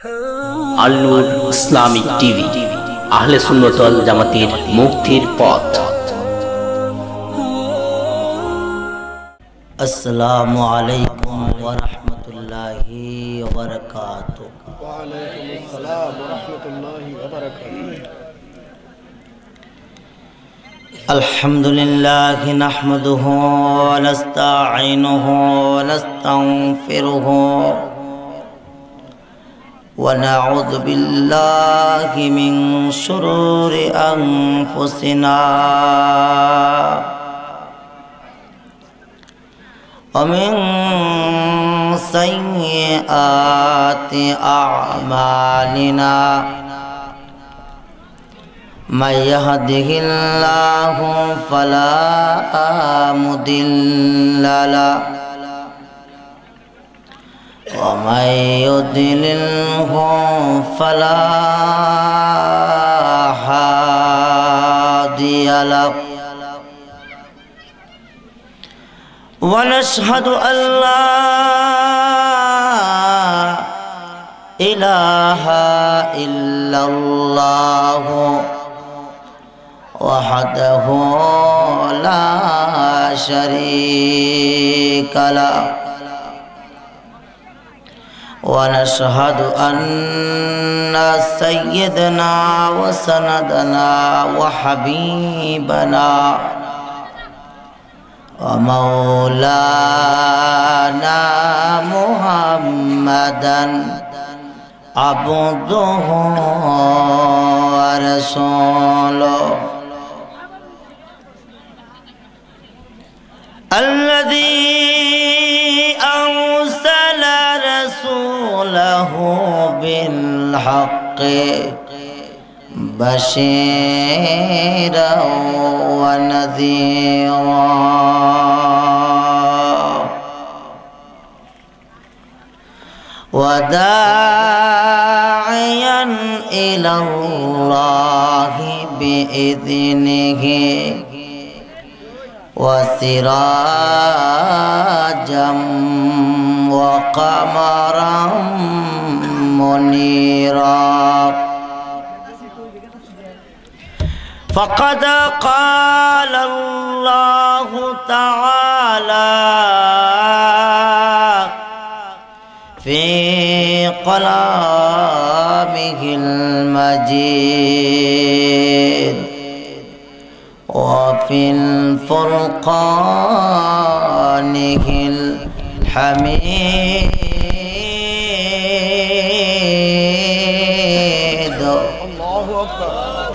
আল নূর Islamic TV, আহলে সুন্নাত ওয়াল জামাতের মুক্তির পথ। আসসালামু আলাইকুম ওয়া রাহমাতুল্লাহি ওয়া বারাকাতুহু। ওয়া আলাইকুম আসসালাম ওয়া রাহমাতুল্লাহি ওয়া বারাকাতুহু। আলহামদুলিল্লাহি নাহমাদুহু ওয়া নাস্তাঈনুহু ওয়া নাস্তাগফিরুহু ওয়া নাউযু বিল্লাহি মিন শুরুরি আনফুসিনা ওয়া মিন সাইয়্যাতি আ'মালিনা। من يهده الله فلا مضل له ومن يضلله فلا هادي له ونشهد أن لا إله إلا الله وحده لا شريك له ونشهد أن سيدنا وسندنا وحبيبنا ومولانا محمدا عبده ورسوله الذي أرسل رسوله بالحق بشيرا ونذيرا وداعيا إلى الله بإذنه وسراجا وقمرا منيرا. فقد قال الله تعالى في كلامه المجيد وفي الفرقانه الحميد. আল্লাহু আকবার।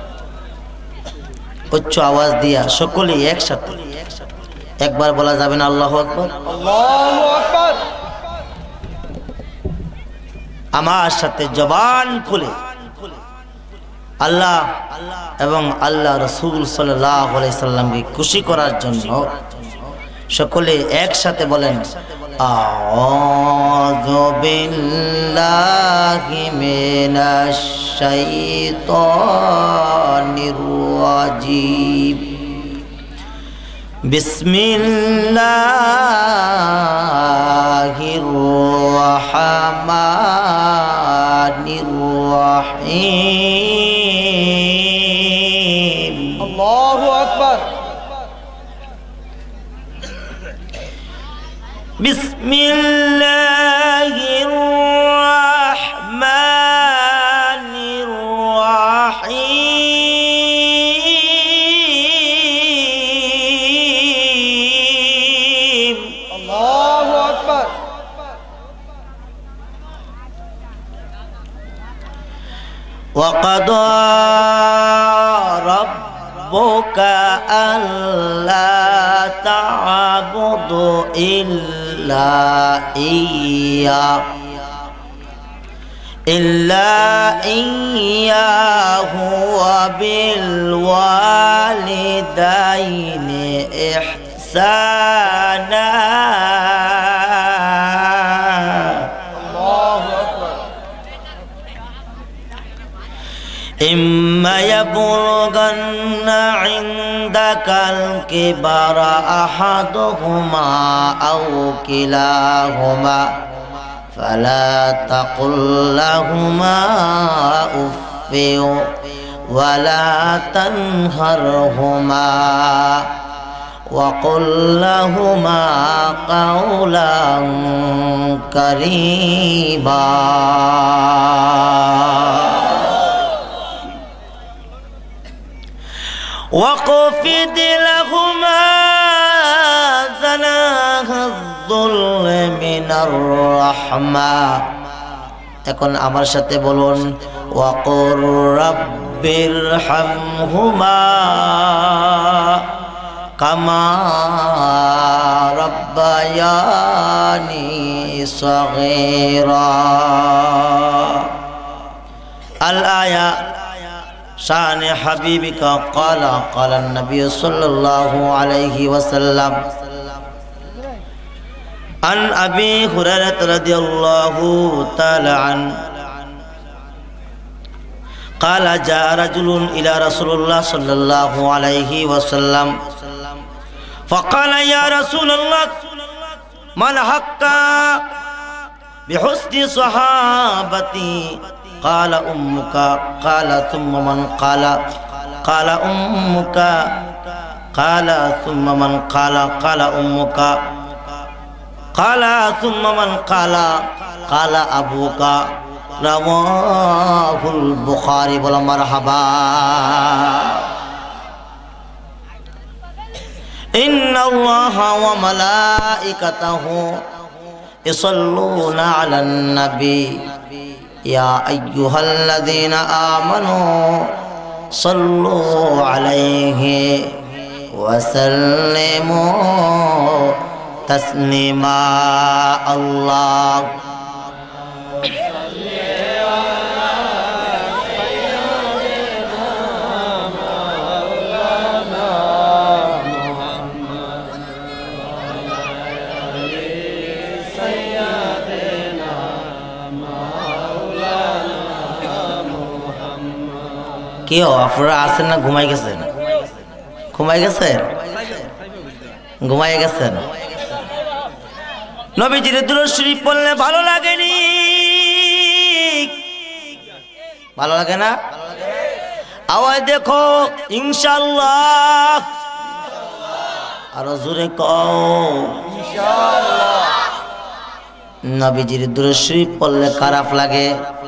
উচ্চ আওয়াজ দিয়া সকলেই একসাথে একবার বলা যাবে না আল্লাহু আকবার? আল্লাহু আকবার। আমার সাথে জবান খুলে আল্লাহ এবং আল্লাহ রাসূল সাল্লাল্লাহু আলাইহি সাল্লামকে খুশি করার জন্য সকলে একসাথে বলেন আউযু বিল্লাহি মিনাশ শাইতানির রাজীম বিসমিল্লাহির রাহমানির রাহিম. আল্লাহু আকবার। বিসমিল্লাহির রাহমানির রাহিম. আল্লাহু আকবার। وقضى ربك ألا تعبدوا إلا إياه وبالوالدين إحسانا. إما يبلغن عندك الكبر أحدهما أو كلاهما فلا تقل لهما أف ولا تنهرهما وقل لهما قولا كريما وخفض لهما جناح الذل من الرحمة এখন আমার সাথে বলুন وقل رب ارحمهما كما ربياني صغيرا الآية شان حبيبك قال النبي صلى الله عليه وسلم عن أبي هريرة رضي الله تعالى عنه قال جاء رجل إلى رسول الله صلى الله عليه وسلم فقال يا رسول الله ما الحق بحسن صحابتي قال أمك قال ثم من قال أمك قال ثم من قال أمك قال ثم من قال أبوك رواه البخاري بلا مرحبا إن الله وملائكته يصلون على النبي يا أيها الذين آمنوا صلوا عليه وسلموا تسليما الله কি আপনারা আছেন না ঘুমাই গেছেন ঘুমাই গেছেন নবীজির দুরূদ শরীফ পড়লে ভালো লাগেনি ভালো লাগে না আওয়াজ দেখো ইনশাআল্লাহ আরো জোরে কও ইনশাআল্লাহ নবীজির দুরূদ শরীফ পড়লে খারাপ লাগে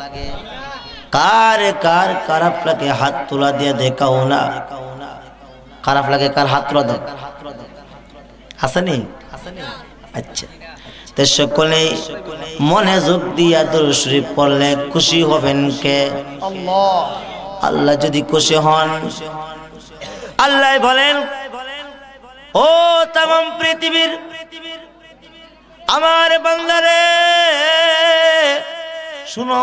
কার খারাপ লাগে হাত তোলা দিয়ে দেখাও না খারাপ লাগে কার হাত তোলা দাও আসেনি আচ্ছা তো সকলে মনে যোগ দিয়া দুরূদ শরীফ পড়লে খুশি হবেন কে আল্লাহ আল্লাহ যদি খুশি হন আল্লাহ বলেন ও तमाम পৃথিবীর আমার বান্দারে শুনো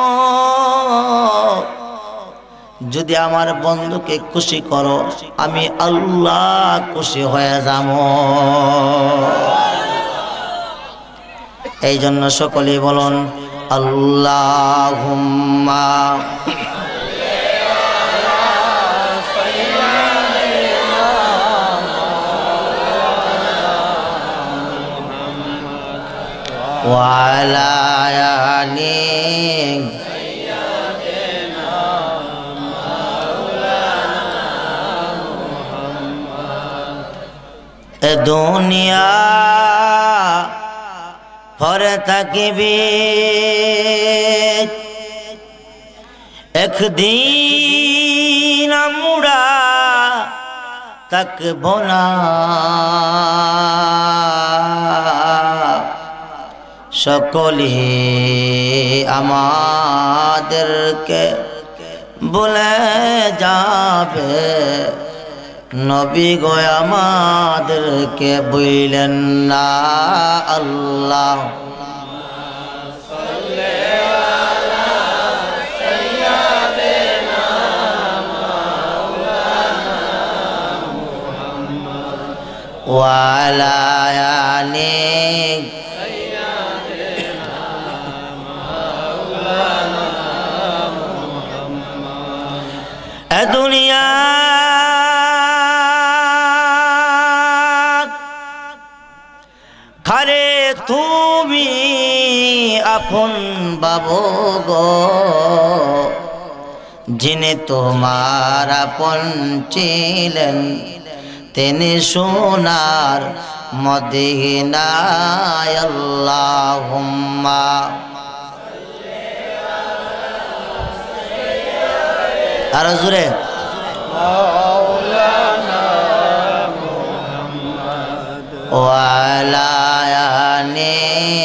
যদি আমার বন্ধুকে খুশি করো আমি আল্লাহ খুশি হয়ে যাব এই জন্য সকলেই বলুন আল্লাহুম্মা ওয়া আলা আলি এ দুনিয়া ভরে থাকিবি একদিন আমরা থাকব না সকলে আমাদেরকে বলে যাবে নবী গো আমাদেরকে বইলেন না আল্লাহ ওয়ালা আলি এ দুনিয়া খারে তুমি আপন বাবু গো, যিনি তোমার আপন ছিলেন তিনি সোনার মদিনায়। আল্লাহুম্মা আরো জোরে ওয়া আলা আলি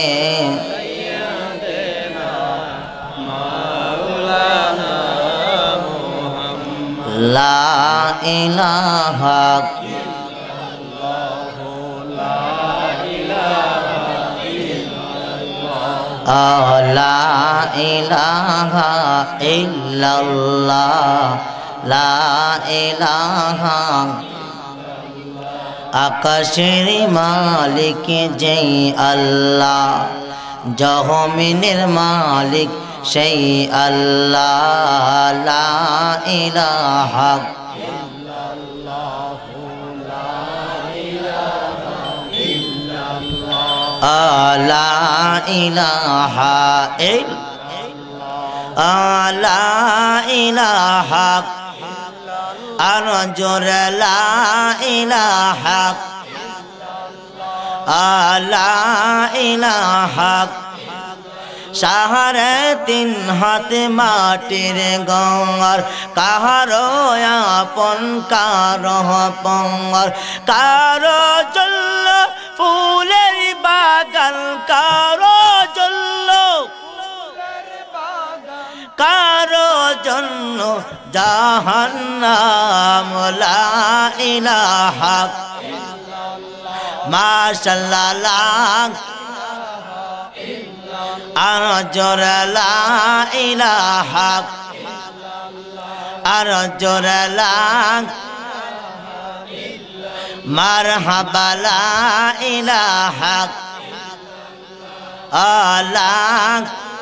লা ইলাহা লা ইলাহা ইল্লাল্লাহ, লা ইলাহা। আকাশের মালিক যেই আল্লাহ, জমিনের মালিক সেই আল্লাহ, লা ইলাহা লা ইলাহা লা ইলাহা আর জোরে লা ইলাহা লা ইলাহা। সাহারে তিন হাতে মাটির গঙ্গার, কাহারো আপন কারো পঙ্গর, কারো জল ফুলের বাগান, কারো জল কারো জন্য জাহান্নাম, লা ইলাহা মাশাআল্লাহ আর জোরে লা ইলাহা আর জোরে লা মারহাবা লা ইলাহা আল্লাহ।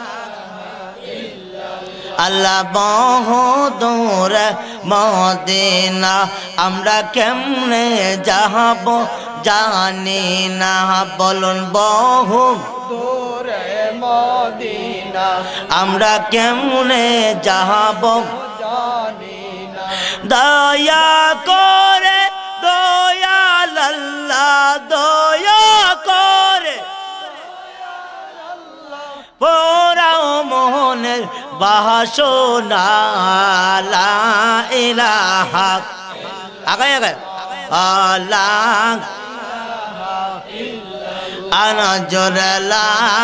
আল্লাহ বহু দূর মদিনা, আমরা কেমনে যাব জানি না, বলুন বহু দূরে মদিনা আমরা কেমনে যাব জানি না। দয়া করে দয়াল আল্লাহ, দয়া করে পোড়াও মোহনের বাসনা, লা ইলাহা আগায় আগায় আল্লাহ আনা জোরে লা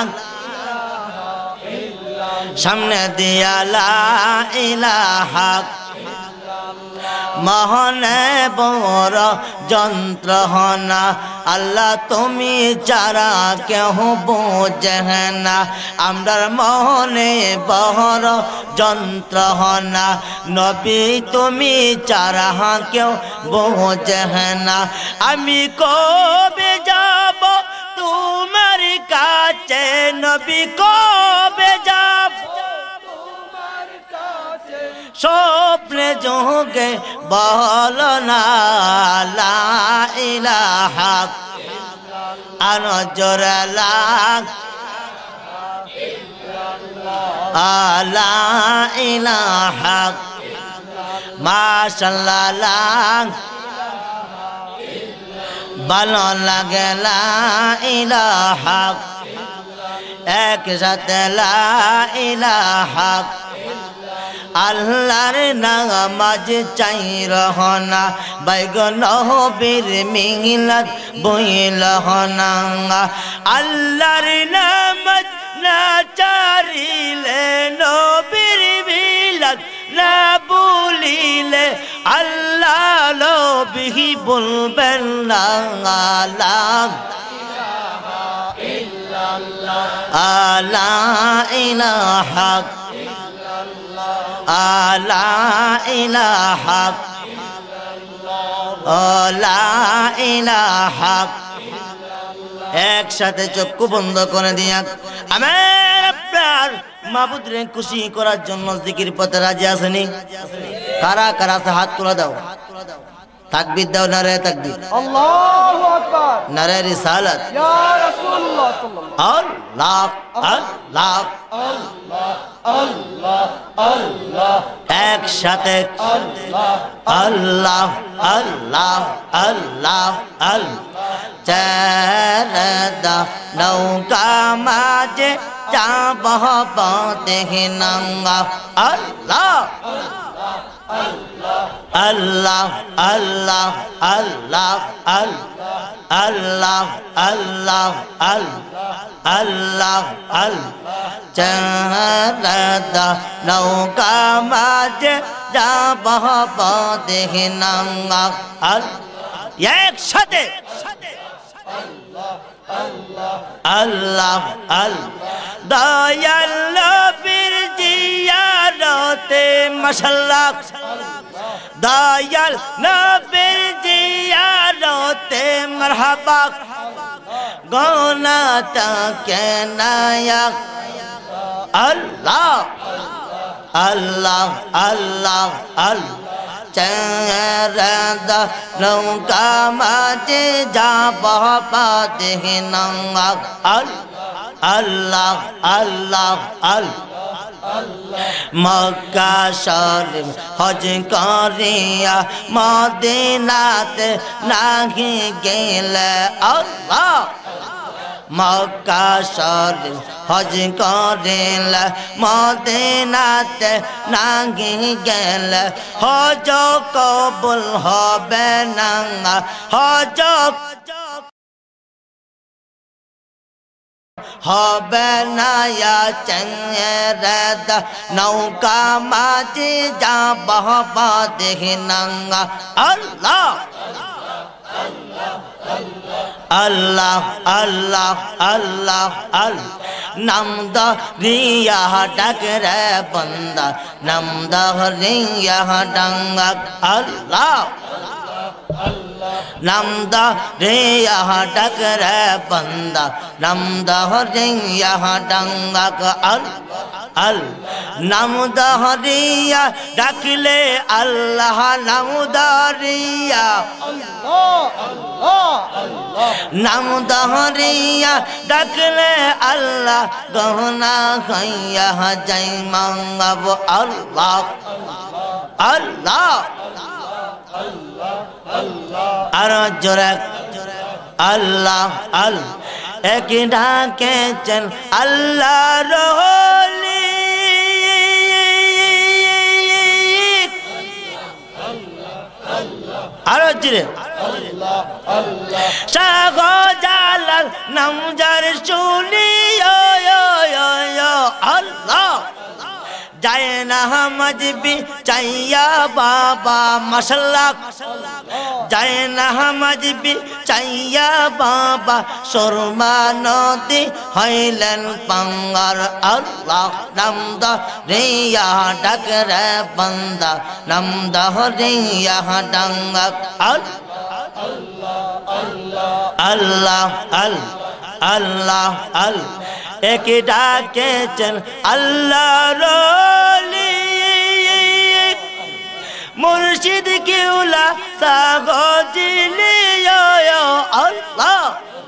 সামনে দিয়া লা ইলাহা। মহনে বড় যন্ত্রণা, আল্লাহ তুমি যারা কেহ বোঝে না, আমরার মহনে বড় যন্ত্রণা, নবী তুমি যারা কেউ বোঝে না। আমি কবে যাব তোমার কাছে নবী, কবে যাব স্বপ্নে যোগে বল না, লা ইলাহা আর জোরে লা লা ইলাহা মাশাআল্লাহ ভালো লাগে লা ইলাহা একসাথে লা ইলাহা। আল্লাহর নামাজ চাই রহনা, বাইগন নবীর মিলাদ বইল হনা। আল্লাহর নামাজ না চারিলে, নবীর মিলাদ না বলিলে, আল্লাহ নবী বলবেন না, লা ইলাহা লা ইলাহা লা ইলাহা। একসাথে চক্ষু বন্ধ করে দিয়া আমার আপনার মাবুদরে খুশি করার জন্য জিকির পথে রাজি আসেনি? কারা কারা আছে হাত তুলে দাও। তাকবীর দাও, নারে তাকবীর, আল্লাহু আকবার, নারে রিসালাত, ইয়া রাসূলুল্লাহ সাল্লাল্লাহু আল্লাহ আল্লাহ আল্লাহ আল্লাহ আল্লাহ, একসাথে আল্লাহ আল্লাহ আল্লাহ আল্লাহ আল্লাহ। চারদা নৌকা মাঝে যাব পথে নঙ্গা আল্লাহ আল্লাহ আল্লাহ আল্লাহ আল্লাহ আল্লাহ আল্লাহ আল্লাহ। চারদা নৌকা মাঝে যাব পথে নঙ্গা আল্লাহ, একসাথে আল্লাহ আল্লাহ। দয়াল নবীর জিয়ারতে মাশাআল্লাহ, দয়াল নবীর জিয়ারতে মারহাবা, গোনাতা কে নায়ক আল্লাহ আল্লাহ আল্লাহ আল্লাহ। চারদা নৌকা মাঝে যাব পথে নঙ্গা আল্লাহ আল্লাহ আল্লাহ। মক্কা শরীফ হজ করিয়া মদিনাতে নাহি গেলে আল্লাহ, মক্কা শরীফ হজ করিলে মদিনাতে নাহি গেলে হজ কবুল হবে না, হজ হবে না। চেঙ্গেরদা নৌকা মাঝে যাব পথে নঙ্গা আল্লাহ আল্লাহ আল্লাহ আল্লাহ আল্লাহ। নামদ রিয়া ডাক রে বন্দা, নামদ রিয়া ডাঙ্গা আল্লাহ, নামদ রিয়া ডাক রে বন্দা, নামদ রিয়া ডাঙ্গা আল্লাহ। নামদ রিয়া ডাকলে আল্লাহ, নামদ রিয়া নাম দহরিয়া ডাকলে আল্লাহ, গহনা খাইয়া যাই মাঙ্গাব আল্লাহ আল্লাহ। আর জোরে আল্লাহ আল্লাহ। এক ডাকেছেন আল্লাহ রহলি, আরো জোরে শাহ জালাল নামজার শুনি আল্লাহ। যায় না মজবি চাইয়া বাবা মাশাআল্লাহ, যায় না মজবি চাইয়া বাবা, সুরমা নদী হইলেন পাঙ্গার আল্লাহ। নামদ রিয়া ডাক রে বন্দা, নামদ রিয়া ডাঙ্গা আল্লাহ আল্লাহ আল্লাহ। এক ডাকেছেন আল্লাহ রলি, মুর্শিদ কিউলা সাগজিলি আল্লাহ,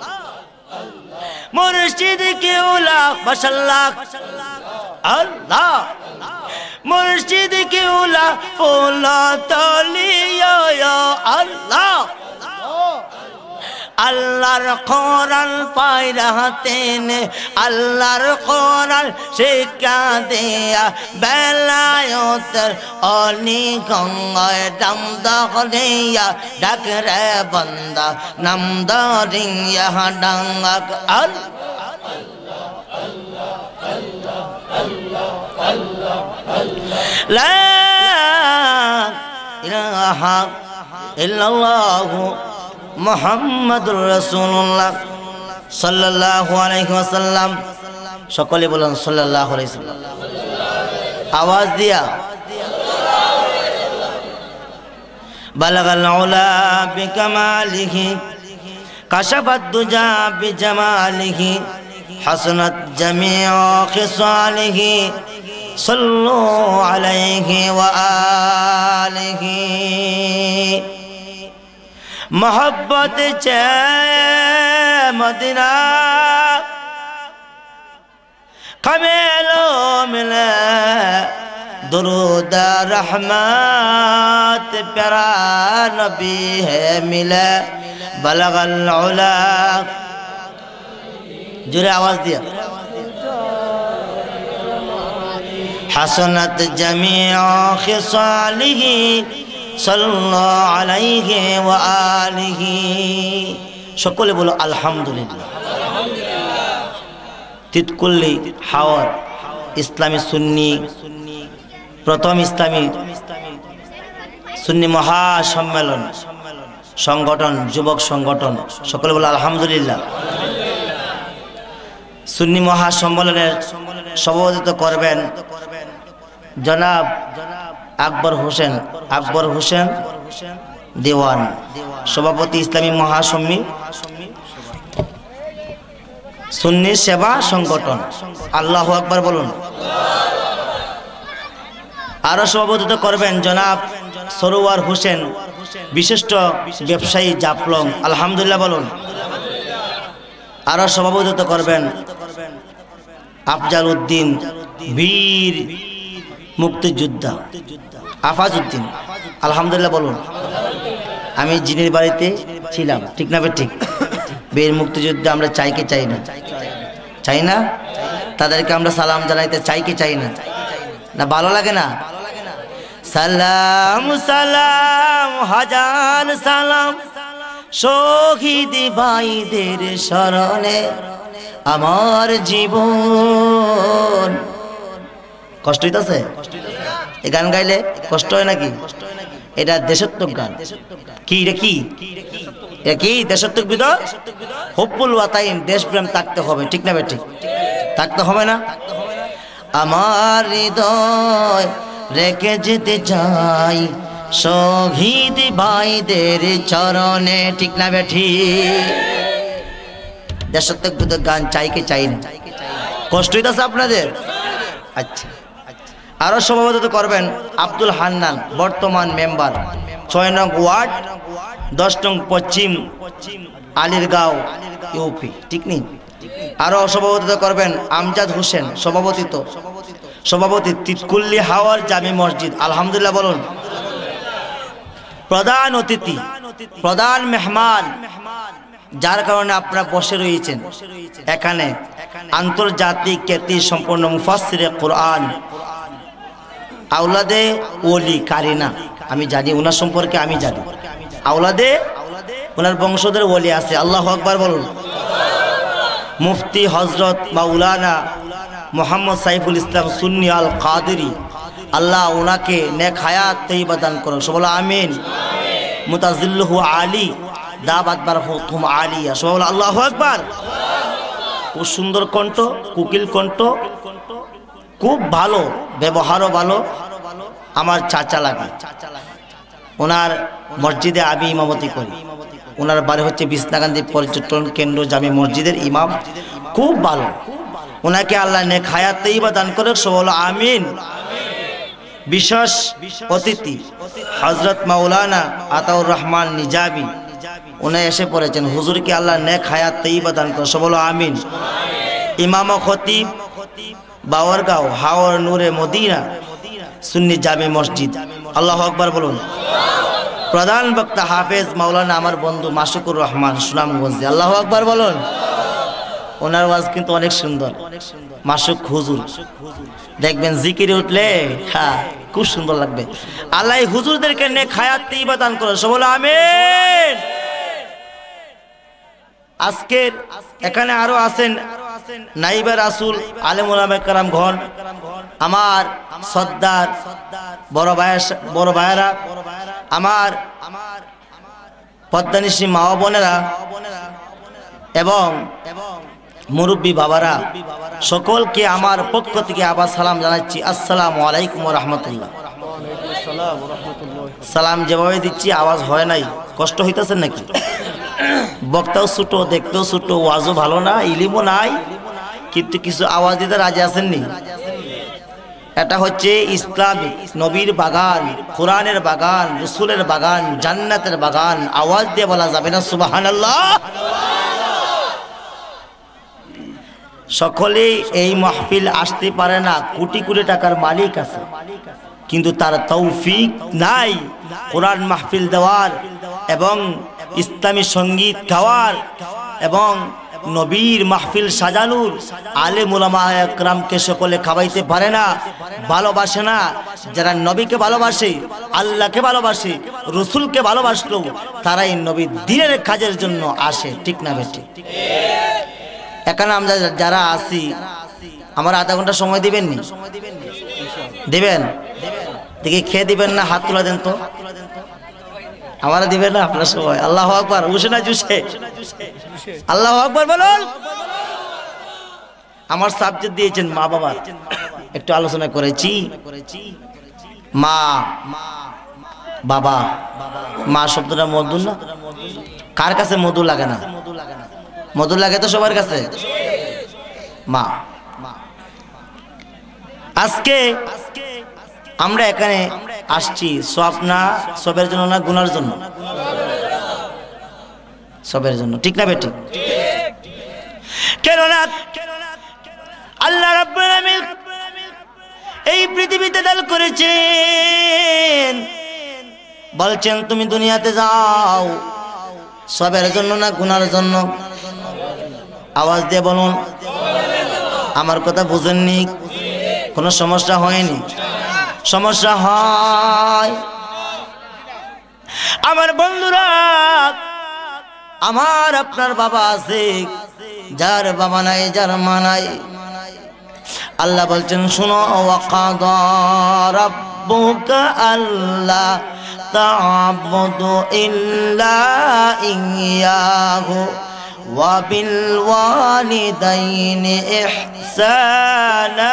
মুর্শিদ কিউলা মাশাআল্লাহ আল্লাহ, মুর্শিদ কিউলা ফুল তলি আল্লাহ। আল্লাহর কোরআন পায়রাতেন, আল্লাহর কোরআন শিক্ষা দেয়া বেলায়তের অলি গঙ্গায় নাম দরিয়া ডাক রে বন্দা, নাম দরিয়া ডাঙ্গা লা ইলাহা ইল্লাল্লাহু মুহাম্মাদুর রাসূলুল্লাহ সাল্লাল্লাহু আলাইহি ওয়াসাল্লাম। সকলে বলুন সাল্লাল্লাহু আলাইহি ওয়াসাল্লাম, আওয়াজ দিয়া। বালাগাল উলা বিকামালিহি, কাশাফাদ দুজা বিজামালিহি, হাসানাত জামিউ খিসালিহি, সাল্লু আলাইহি ওয়া আলিহি। मोहब्बत चे मदीना कमेलो मिले दुरूद रहमत प्यारा नबी है मिले बलगल उला जोरे आवाज दिया हसनत जमीअ खिसालिही सल्लल्लाहु अलैहि व आलिहि সকলে বলো আলহামদুলিল্লাহ তিতকুল্লি হাওর ইসলামী সুন্নি প্রথম ইসলামী সুন্নি মহাসম্মেলন সংগঠন যুবক সংগঠন সকলে বলো আলহামদুলিল্লাহ সুন্নি মহাসম্মেলনের সভাপতিত্ব করবেন জনাব আকবর হোসেন দেওয়ান সভাপতি ইসলামী মহাসম্মি সুন্নি সেবা সংগঠন আল্লাহু আকবার বলুন আরো সভাপতিত্ব করবেন জনাব সরোয়ার হোসেন বিশিষ্ট ব্যবসায়ী জাফলং আলহামদুলিল্লাহ বলুন আরো সভাপতিত্ব করবেন আফজাল উদ্দিন বীর মুক্তিযোদ্ধা আফাজউদ্দিন আলহামদুলিল্লাহ বলুন আমি জিনের বাড়িতে ছিলাম ঠিক না ঠিক বীর মুক্তিযোদ্ধা আমরা চাই কি চাই না তাদেরকে আমরা সালাম জানাইতে চাই কি চাই না না ভালো লাগে না সালাম সালাম হাজার সালাম শহীদ ভাইদের স্মরণে আমার জীবন কষ্ট হইতাছে এই গান গাইলে কষ্ট হয় নাকি এটা দেশাত্মক গান কি রে কি কি দেশাত্মক বিদর হুব্বুল ওয়াতাইন দেশপ্রেম থাকতে হবে ঠিক না ঠিক থাকতে হবে না আমার হৃদয় রেখে যেতে চাই শহীদ ভাইদের চরণে ঠিক না ঠিক দেশাত্মক বিদর গান চাই কি চাই না কষ্ট হইতাছে আপনাদের আচ্ছা আরো সভাপতিত্ব করবেন আব্দুল হান্নান বর্তমান মেম্বার 6 নং ওয়ার্ড 10 নং পশ্চিম আলিরগাঁও ইউপি ঠিক নেই আরো সভাপতিত্ব করবেন আমজাদ হোসেন সভাপতি তিতকুল্লি হাওয়ার জামি মসজিদ আলহামদুলিল্লাহ বলুন প্রধান অতিথি প্রধান মেহমান যার কারণে আপনারা বসে রয়েছেন এখানে আন্তর্জাতিক খ্যাতি সম্পন্ন মুফাসসিরে কোরআন আওলাদে ওলি কারিনা আমি জানি ওনার সম্পর্কে আমি জানি আওলাদে ওনার বংশধর ওলি আছে আল্লাহু আকবার বলুন মুফতি হযরত মাওলানা মোহাম্মদ সাইফুল ইসলাম সুন্নি আল কাদেরী আল্লাহ ওনাকে নেক হায়াত তৈয়বা দান করুন সবাই বলো আমিন মুতাজিল্লুহু আলী দাবাত বারহুম আলিয়া সবাই বলো আল্লাহু আকবার খুব সুন্দর কণ্ঠ কুকিল কণ্ঠ খুব ভালো ব্যবহারও ভালো আমার চাচা লাগে ওনার মসজিদে আমি ইমামতি করি ওনার বাড়ি হচ্ছে বিছনাকান্দি পর্যটন কেন্দ্র জামি মসজিদের ইমাম খুব ভালো ওনাকে আল্লাহ নেক হায়াত তৈয়বা দান করে সবাই বলো আমিন বিশেষ অতিথি হযরত মাওলানা আতাউর রহমান নিজামী উনি এসে পড়েছেন হুজুরকে আল্লাহ নেক হায়াত তৈয়বা দান করে সবাই বলো আমিন ইমাম ও খতিব বাওয়ারগাঁও হাওর নূরে মদিনা সুন্নি জামি মসজিদ আল্লাহু আকবার বলুন প্রধান বক্তা হাফেজ মাওলানা আমার বন্ধু মাসুকুর রহমান সুনামগঞ্জ আল্লাহু আকবার বলুন ওনার ওয়াজ কিন্তু অনেক সুন্দর মাসুক হুজুর দেখবেন জিকিরে উঠলে হ্যাঁ খুব সুন্দর লাগবে আল্লাহ হুজুরদেরকে নেক হায়াত তৈয়বা দান করুন সবাই বলো আমিন আজকের এখানে আরো আছেন নাইবা রাসূল আলেম উলামায়ে কেরাম ঘর আমার সর্দার বড় ভাইরা আমার পদ্মানিশী মা বোনেরা এবং মুরব্বী বাবারা সকলকে আমার পক্ষ থেকে আবার সালাম জানাচ্ছি আসসালামু আলাইকুম ওয়া রাহমাতুল্লাহ সালাম যেভাবে দিচ্ছি আওয়াজ হয় নাই কষ্ট হইতেছে নাকি বক্তাও ছোট দেখতেও ছোট ওয়াজও ভালো না ইলিমও নাই কিন্তু কিছু আওয়াজ দিতে রাজি আছেননি এটা হচ্ছে ইসলামিক নবীর বাগান, কোরআনের বাগান, রসুলের বাগান, জান্নাতের বাগান। আওয়াজ দিয়ে বলা যাবে না সুবহানাল্লাহ? সকলেই এই মাহফিল আসতে পারে না, কোটি কোটি টাকার মালিক আছে, কিন্তু তার তৌফিক নাই কোরআন মাহফিল দেওয়ার এবং ইসলামী সঙ্গীত গাওয়ার এবং নবীর মাহফিল সাজানোর। আলেম উলামা একরামকে সকলে খাওয়াইতে পারে না, ভালোবাসে না। যারা নবীকে ভালোবাসে, আল্লাহকে ভালোবাসে, রসুলকে ভালোবাসলো, তারাই নবীর দ্বীনের কাজের জন্য আসে। ঠিক না বেটি? এখানে আমরা যারা আসি, আমার আধা ঘন্টা সময় দিবেন নি? দিবেন? দেখি খেয়ে দিবেন না? হাত তুলে দেন তো। আমারা দিবেন না? আপনার সময়। আল্লাহু আকবার। উসে না জুসে? আল্লাহু আকবার বলুন। আমার সাবজেক্ট দিয়েছেন মা বাবা, একটু আলোচনা করেছি। মা, বাবা, মা শব্দটা মধুর না? কার কাছে মধু লাগে না? মধু লাগে তো সবার কাছে। মা, আজকে আমরা এখানে আসছি সব না, সবের জন্য না, গুনার জন্য? সবের জন্য। ঠিক না বেটি? কেননা আল্লাহ রাব্বুল আলামিন এই পৃথিবীতে দান করেছেন, বলছেন তুমি দুনিয়াতে যাও সবের জন্য না গুনার জন্য? আওয়াজ দিয়ে বলুন। আমার কথা বুঝেননি? কোনো সমস্যা হয়নি? সমস্যা হয়। আমার বন্ধুরা, আমার আপনার বাবা আছে, যার বাবা নাই, যার মা নাই। আল্লাহ বলছেন শুনো, ওয়াকাদা রাব্বুকা আল্লা তা'বুদু ইল্লা ইয়্যাহু ওয়া বিল ওয়ালিদাইনি ইহসানা।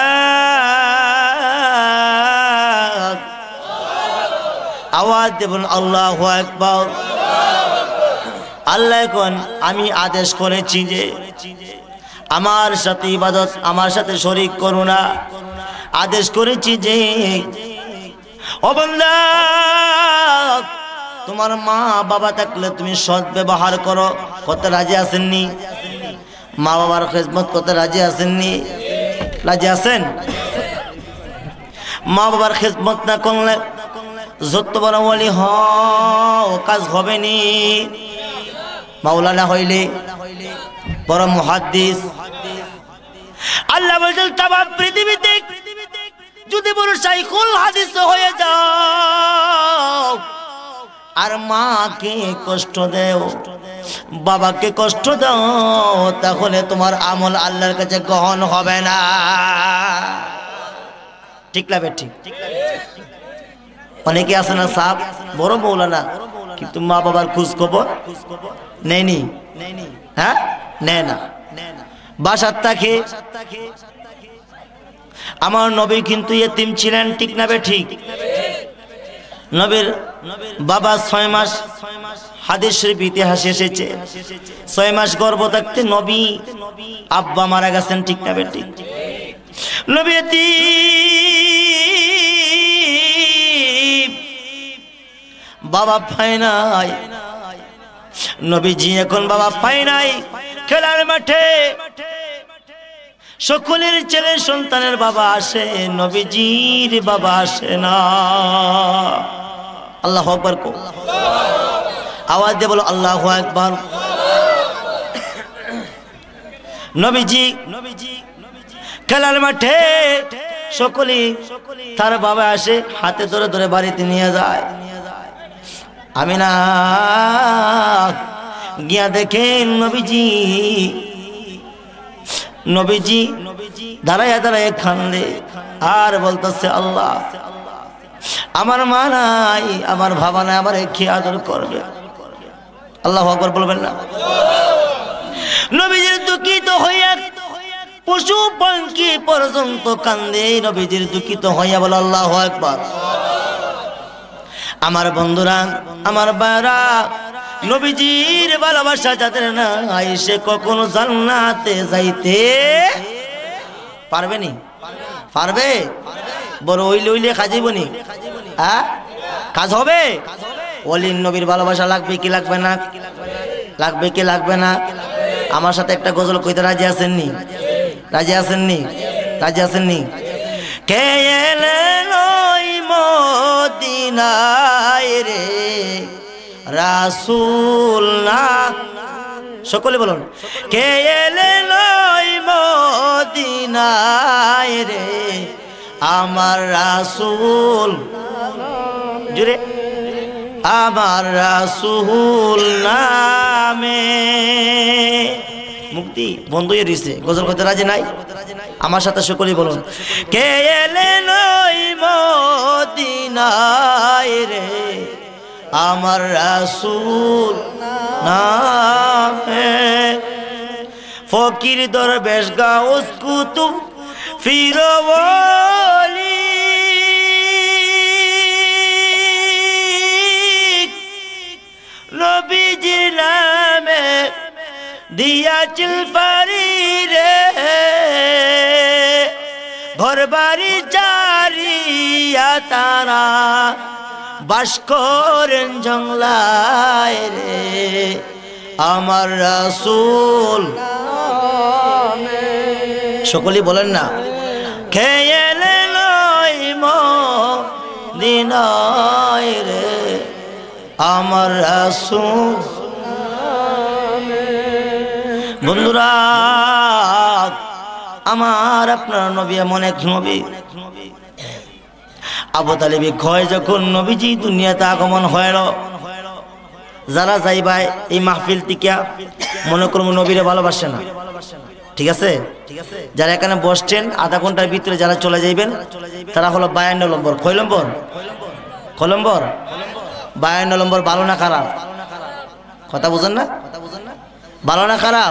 আওয়াজ দেবেন আল্লাহু আকবার। আল্লাহ এখন আমি আদেশ করেছি যে আমার সাথে ইবাদত, আমার সাথে শরীক করো না। আদেশ করেছি যে ও বান্দা, তোমার মা বাবা থাকলে তুমি সৎ ব্যবহার করো। করতে রাজি আছেননি? মা বাবার খেদমত করতে রাজি আছেননি? রাজি আছেন? মা বাবার খেদমত না করলে যত বড় ওয়ালি হও কাজ হবে নি। মাওলানা হইলে, বড় মুহাদ্দিস। আল্লাহ বলেন তামাম পৃথিবীতে যদি বড় শাইখুল হাদিস হয়ে যাও আর মাকে কষ্ট দেও, বাবাকে কষ্ট দাও, তাহলে তোমার আমল আল্লাহর কাছে গ্রহণ হবে না। ঠিক না বেঠিক? অনেকে আছে না সাহেব, বড় মৌলানা, কিন্তু মা বাবার খোঁজ খবর নেয়নি। হ্যাঁ, নেয় না। বাসার থাকে। আমার নবী কিন্তু ইতিম ছিলেন। ঠিক না বেঠিক? নবীর বাবা 6 মাস, হাদিস শরীফ ইতিহাসে এসেছে, 6 মাস গর্ভ থাকতে নবী আব্বা মারা গেছেন। ঠিক না বেঠিক? নবী বাবা পায় নাই। নবীজি এখন বাবা পায় নাই। খেলার মাঠে সকলের ছেলে সন্তানের বাবা আসে, নবীজির বাবা আসে না। আল্লাহু আকবার কো। আওয়াজ দিয়ে বলো আল্লাহু আকবার। নবীজি খেলার মাঠে সকলে তার বাবা আসে, হাতে ধরে ধরে বাড়িতে নিয়ে যায়। আমিনা গিয়া দেখেন নবীজি দাঁড়ায় দাঁড়ায় কান্দে আর বলতেছে, আল্লাহ আমার মা নাই, আমার বাবা নাই, আমার কি আদর করবে? আল্লাহু আকবার বলবেন না? নবীজির দুঃখিত হইয়া পশু পাখি পর্যন্ত কান্দে। নবীজির দুঃখিত হইয়া বলে আল্লাহু আকবার। আমার বন্ধুরা, আমার ভাইরা, নবীজির ভালোবাসা যাদের নাই সে কখনো জান্নাতে যাইতে পারবে নি? পারবে? বড় হইলে হইলে কাজেব নি হ্যাঁ কাজ হবে ওলির নবীর ভালোবাসা লাগবে কি লাগবে না লাগবে কি লাগবে না আমার সাথে একটা গজল কইতে রাজি আছেননি রাজি আছেননি রাজি আছেননি কে এলেন ওই মদিনায় রে রাসূল না সকলে বলুন কে এলেন ওই মদিনায় রে আমার রাসূল জুড়ে আমার রাসূল নামে মুক্তি বন্ধ হয়ে রইছে গজল করতে রাজি নাই আমার সাথে সকলেই বলুন কে এলেন ওই মদিনায় রে আমার রাসূল নামে ফকির দরবেশ গাউস কুতুব ফিরওয়ালি নবীজির নামে দিয়াছিল ফারি রে ঘর বাড়ি চারিয়া তারা বাস করেন জংলায় রে আমার রাসূল সকলেই বলেন না খেয়েলে নয় মদিনায় রে আমার রাসূল বন্ধুরা আমার আপনার নবী এমন এক নবী আবু তালিব কয় যখন নবীজি দুনিয়াতে আগমন হইল যারা যাইবাই এই মাহফিল থেকে মনে করব নবীরে ভালোবাসে না ঠিক আছে যারা এখানে বসছেন আধা ঘন্টার ভিতরে যারা চলে যাইবেন তারা হলো 52 নম্বর কয় নম্বর কয় নম্বর 52 নম্বর ভালো না খারাপ কথা বুঝেন না ভালো না খারাপ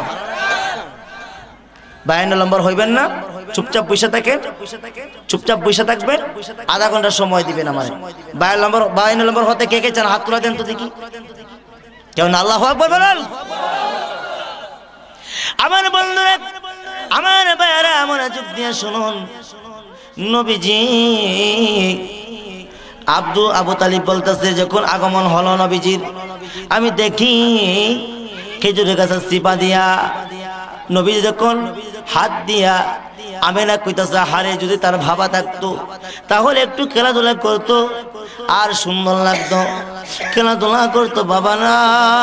52 নম্বর হইবেন না চুপচাপ বসে থাকেন চুপচাপ বসে থাকবেন আধা ঘন্টা সময় দিবেন আমারে 52 নম্বর হতে কে কে চান হাত তুলে দেন তো দেখি কেউ না আল্লাহু আকবার বলেন আমার বন্ধুরা আমার ভাইরা মনোযোগ দিয়ে শুনুন নবীজি আবু তালিব বলতেছে যখন আগমন হলো নবীজির আমি দেখি খেজুরের গাছের চিপা দিয়া নবী যখন হাত দিয়া আমেনা কইতাছে হারে যদি তার ভাবা থাকতো তাহলে একটু খেলাধুলা করতো আর সুন্দর লাগতো খেলাধুলা করতো বাবা না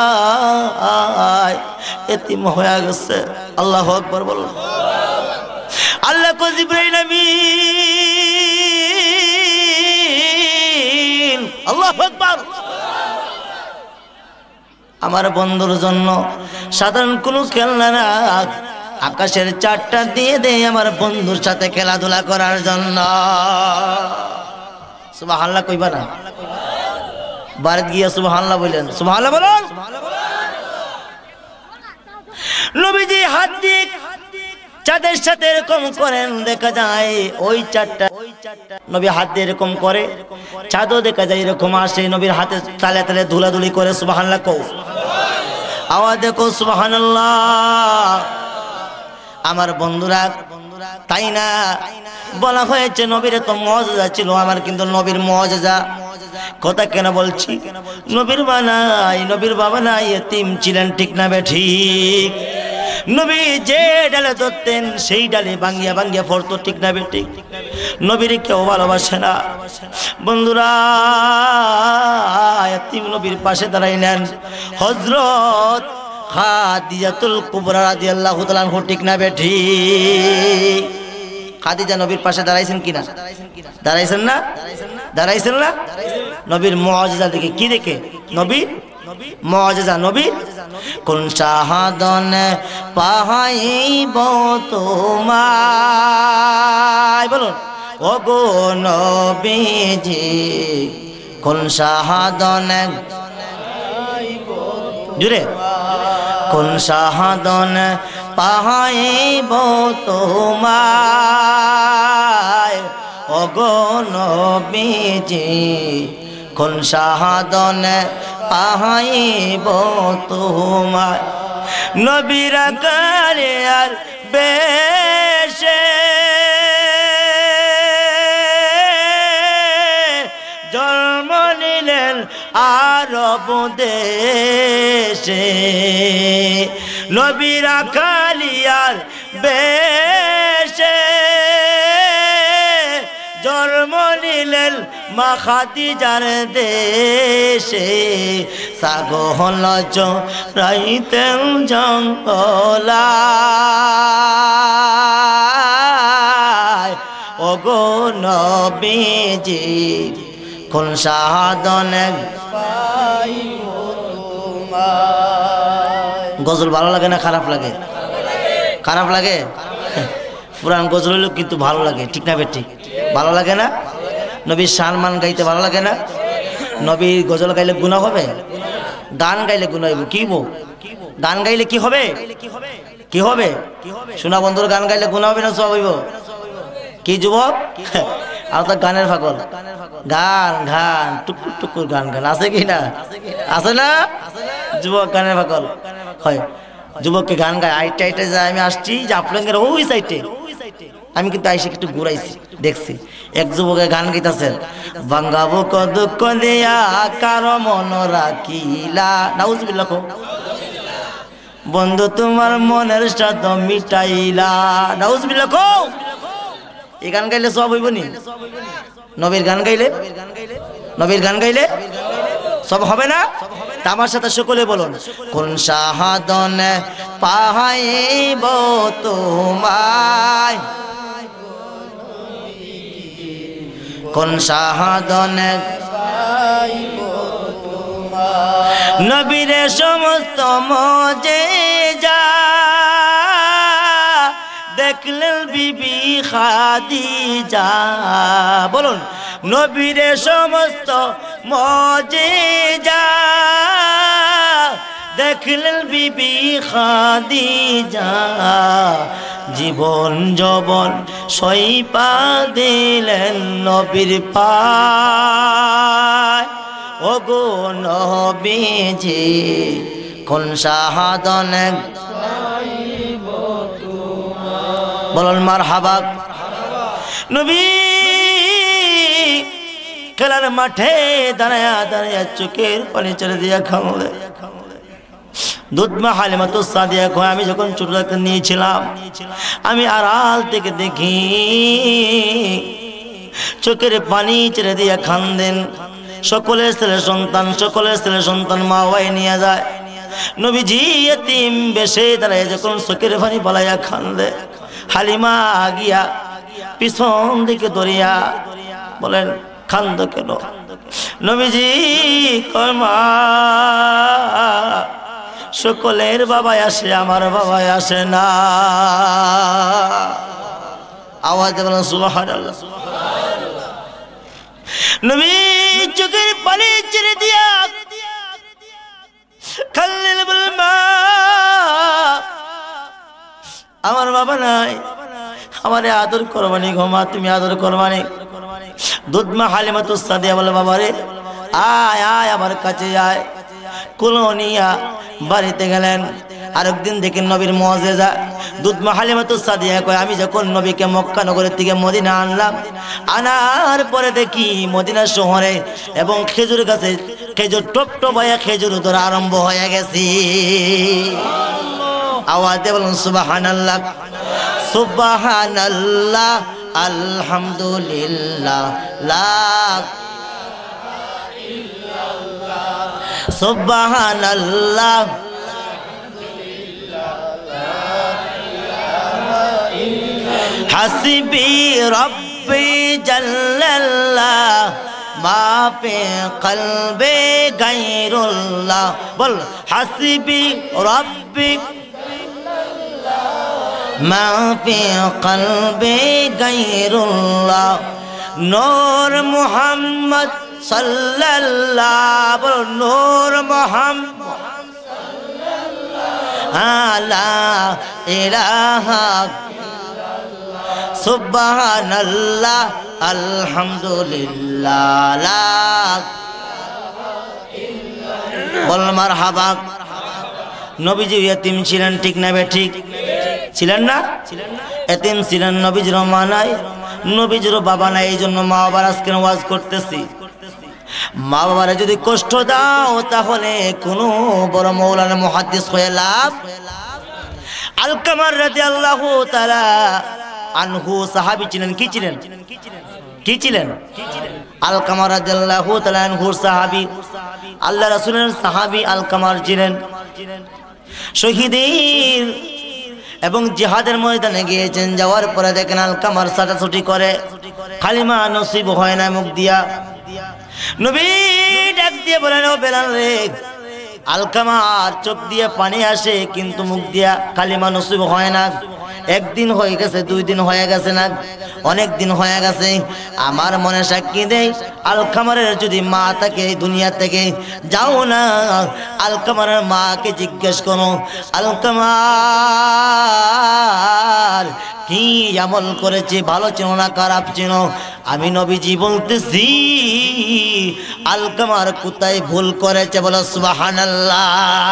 এতিম হয়ে গেছে আল্লাহু আকবার বলুন আল্লাহ কো জিবরাইল আমিন আল্লাহু আকবার আমার বন্ধুর জন্য সাধারণ কোনো খেলনা না আকাশের চারটা দিয়ে দে আমার বন্ধুর সাথে খেলাধুলা করার জন্য সুবহানাল্লাহ কইবা না বাড়িতে গিয়া সুবহানাল্লাহ বলেন সুবহানাল্লাহ বলুন নবীজি হাত দিয়ে চাঁদের সাথে এরকম করেন দেখা যায় ওই চারটা নবী হাত দিয়ে এরকম করে চাঁদও দেখা যায় এরকম আসে নবীর হাতে তালে তালে ধুলাধুলি করে সুবহানাল্লাহ কও আওয়াজ দেখো সুবহানাল্লাহ আমার বন্ধুরা তাই না বলা হয়েছে নবীর তো মুআজিজা ছিল আমার কিন্তু নবীর মুআজিজা কথা কেন বলছি নবীর নবীর বাবা নাই এতিম ছিলেন ঠিক না ঠিক নবী যে ডালে ধরতেন সেই ডালে ভাঙ্গিয়া ভাঙ্গিয়া পড়তো ঠিক না ঠিক নবীর কেউ ভালোবাসে না বন্ধুরা এতিম নবীর পাশে দাঁড়াইলেন হযরত খাদিজাতুল কুবরা রাদিয়াল্লাহু তাআলা আনহা ঠিক না ঠিক খাদিজা নবীর পাশে দাঁড়াইছেন কিনা দাঁড়াইছেন না দাঁড়াইছেন না নবীর মুআজিজা দেখে কি দেখে নবীর মুআজিজা নবীর কোন শাহাদন পাহাইব তোমায় বলুন ওগো নবীজি কোন শাহাদন জুড়ে কোন শাহাদন পাহাইব তোমায় ওগো নবীজি কোন শাহাদন পাহাইব তোমায় নবীর আকারে আর বেশে আরব দেশে নবীরা কালিয়ার বেশে জন্ম নিলেন মা খাদিজার দেশে সাগহল চরাইতেন জঙ্গলায় ওগো নবীজি কোন শাহাদনে গজল ভালো লাগে না খারাপ লাগে? খারাপ লাগে? পুরান গজল হইলো কিন্তু ভালো লাগে, ঠিক না বেঠিক? ভালো লাগে না? নবীর সম্মান গাইতে ভালো লাগে না? নবীর গজল গাইলে গুনাহ হবে? গান গাইলে গুনাহ হইব। কি বো গান গাইলে কি হবে? কি হবে? শোনা বন্ধুর গান গাইলে গুনাহ হবে না সব হইব? কি যুবক আর তো গানের পাগল, গান গান টুকুর টুকুর গান গান আছে কি না? আছে না? যুবক গানের পাগল হয়। যুবককে গান গায় আইটে আইটে যায়, আমি আসছি যে আপনাদের ওই সাইডে, আমি কিন্তু আইসে একটু ঘুরাইছি দেখছি এক যুবকে গান গাইতেছেন, ভাঙ্গাবো দুঃখ দিয়া কারো মন রাখিলা, নাউজুবিল্লাহ বন্ধু তোমার মনের সাথে মিটাইলা, নাউজুবিল্লাহ। এই গান গাইলে সব হইব নি? নবীর গান গাইলে, নবীর গান গাইলে সব হবে না? আমার সাথে সকলে বলুন, কোন শাহাদনে পাহাইব তোমায়, কোন শাহাদনে পাইব তোমায়, নবীরে সমস্ত মুজিজা দেখলেন বিবি খাদিজা, বলুন নবীরে সমস্ত মুজিজা দেখলেন বিবি খাদিজা, জীবন যৌবন সইপা দিলেন নবীর পায়, ওগো নবীজি কোন শাহাদনে বলুন মারহাবা। নবী খেলার মাঠে দাঁড়ায়া দাঁড়ায়া চোখের পানি ছেড়ে দিয়া খামলে দুধ মা হালিমাতু সাদিয়া কয়, আমি যখন ছোট নিয়েছিলাম আমি আড়াল থেকে দেখি চোখের পানি ছেড়ে দিয়া খান্দেন, সকলের ছেলে সন্তান, সকলের ছেলে সন্তান মা বাবাই নিয়ে যায়। নবীজি এতিম বেশে দাঁড়ায় যখন চোখের পানি পালাইয়া খান্দে, হালিমা গিয়া পিছন দিকে দরিয়া বলেন খান্দ কেন? নবীজি কয় মা সকলের বাবাই আসে, আমার বাবাই আসে না। আওয়াজ বলেন সুবহানাল্লাহ। নবী চোখের পানি ছেড়ে দিয়া খাল্লেন, বলেন মা আমার বাবা নাই, আমারে আদর করবানি গো মা, তুমি আদর করবানি। দুধ মা হালিমাতু সাদিয়া বলে, বাবা রে আয় আয় আমার কাছে আয়। কুলনিয়া বাড়িতে গেলেন। আরেকদিন দেখেন নবীর মুআজিজা। দুধ মা হালিমাতু সাদিয়া কয়, আমি যখন নবীকে মক্কা নগরের থেকে মদিনা আনলাম, আনার পরে দেখি মদিনা শহরে এবং খেজুর গাছে খেজুর টপ টপায়া খেজুর ধরা আরম্ভ হয়ে গেছে। আওয়াজ দিয়ে বলুন সুবহানাল্লাহ, সুবহানাল্লাহ, আলহামদুলিল্লাহ, লা সুবহানাল্লাহ, হাসবি রব্বি জাল্লাল্লাহ, মা ফি কলবে গায়রুল্লাহ। বল হাসবি রব্বি মা ফি কলবে গায়রুল্লাহ, নূর মুহাম্মদ সাল্লাল্লাহ। বল নূর মুহাম্মদ সাল্লাল্লাহ, লা ইলাহা সুবহানাল্লাহ, আলহামদুলিল্লাহ, লা বল মারহাবা। নবীজি ইতিম ছিলেন, ঠিক না বে ঠিক ছিলেন না? ইতিম ছিলেন, নবীজির মা নাই, নবীজির বাবা নাই, এই জন্য মা বাবার আজকে ওয়াজ করতেছি। মা বাবারে যদি কষ্ট দাও তাহলে কোনো বড় মৌলানা মুহাদ্দিস হয়ে লাভ। আলকামার রাদিয়াল্লাহু তাআলা আনহু সাহাবী ছিলেন, কি ছিলেন? কি ছিলেন? আলকামা রাদিয়াল্লাহু তাআলা আনহু সাহাবী, আল্লাহ রাসূলের সাহাবী আলকামার ছিলেন। শহীদের এবং জিহাদের ময়দানে গিয়েছেন, যাওয়ার পরে দেখেন আলকামার ছাটাছুটি করে, কালিমা নসিব হয় না মুখ দিয়া। নবী ডাক দিয়ে বলেন, ও বেলাল রে, আলকামার চোখ দিয়ে পানি আসে কিন্তু মুখ দিয়া কালিমা নসিব হয় না। একদিন হয়ে গেছে, 2 দিন হয়ে গেছে না, অনেক দিন হয়ে গেছে। আমার মনে সাক্ষী দেয়, আলকামারের যদি মা থাকে দুনিয়া থেকে, যাও না আলকামারের মাকে জিজ্ঞেস করো, আলকামার কি আমল করেছে, ভালো চিনো না খারাপ চিনো? আমি নবীজি বলতেছি আলকামার কোথায় ভুল করেছে, বলো সুবহানাল্লাহ।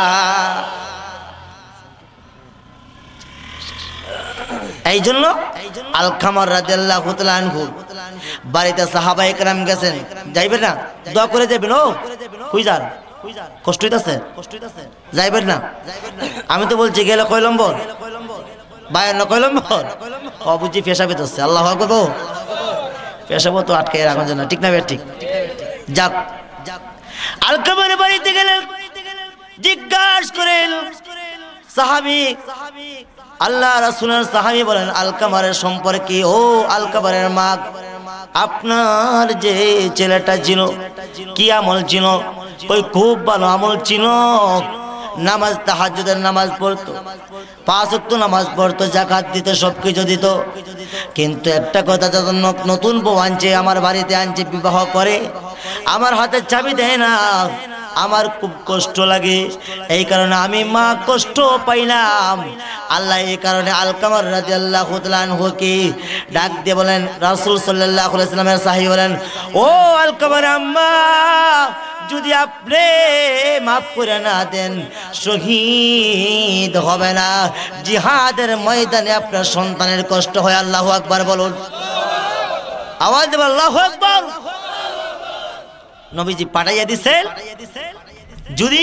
এই জন্য আলকামার রাদিয়াল্লাহু তাআলা আনহু বাড়িতে সাহাবায়ে কেরাম গেছেন, যাইবেন না? দোয়া করে যাবেন। ও কই যান? কষ্ট হইতাছে? যাইবেন না? আমি তো বলছি গেলে কয় নম্বর? 52 কয় নম্বর? ও বুঝি পেশাবে তো, আল্লাহু আকবার। পেশাবো তো আটকে রাখার জন্য, ঠিক না বে? ঠিক। যাক, আলকামার বাড়িতে গেলেন, জিজ্ঞাসা করেন সাহাবী, আল্লাহ রাসূলের সাহাবী বলেন আলকামারের সম্পর্কে, ও আলকামারের মা, আপনার যে ছেলেটা ছিল কি আমল ছিল? ওই খুব ভালো আমল ছিল, নামাজ, তাহাজ্জুদের নামাজ পড়তো, 5 ওয়াক্ত নামাজ পড়তো, যাকাত দিত, সবকিছু দিত। কিন্তু একটা কথা, যখন নতুন বউ আনছে, আমার বাড়িতে আনছে, বিবাহ করে, আমার হাতে চাবি দেয় না, আমার খুব কষ্ট লাগে। এই কারণে আমি মা কষ্ট পাইলাম। আল্লাহ এই কারণে আলকামার রাদিয়াল্লাহু তাআলা আনহুকে ডাক দিয়ে বলেন, রাসূল সাল্লাল্লাহু আলাইহি ওয়াসাল্লামের সাহাবী বলেন, ও আলকামার আম্মা, যদি আপনি মাফ করে না দেন, শহীদ হবে না, জিহাদের ময়দানে আপনার সন্তানের কষ্ট হয়। আল্লাহু আকবার বলুন, আওয়াজ দেব, আল্লাহু আকবার। নবীজি পাঠাইয়া দিছেন, যদি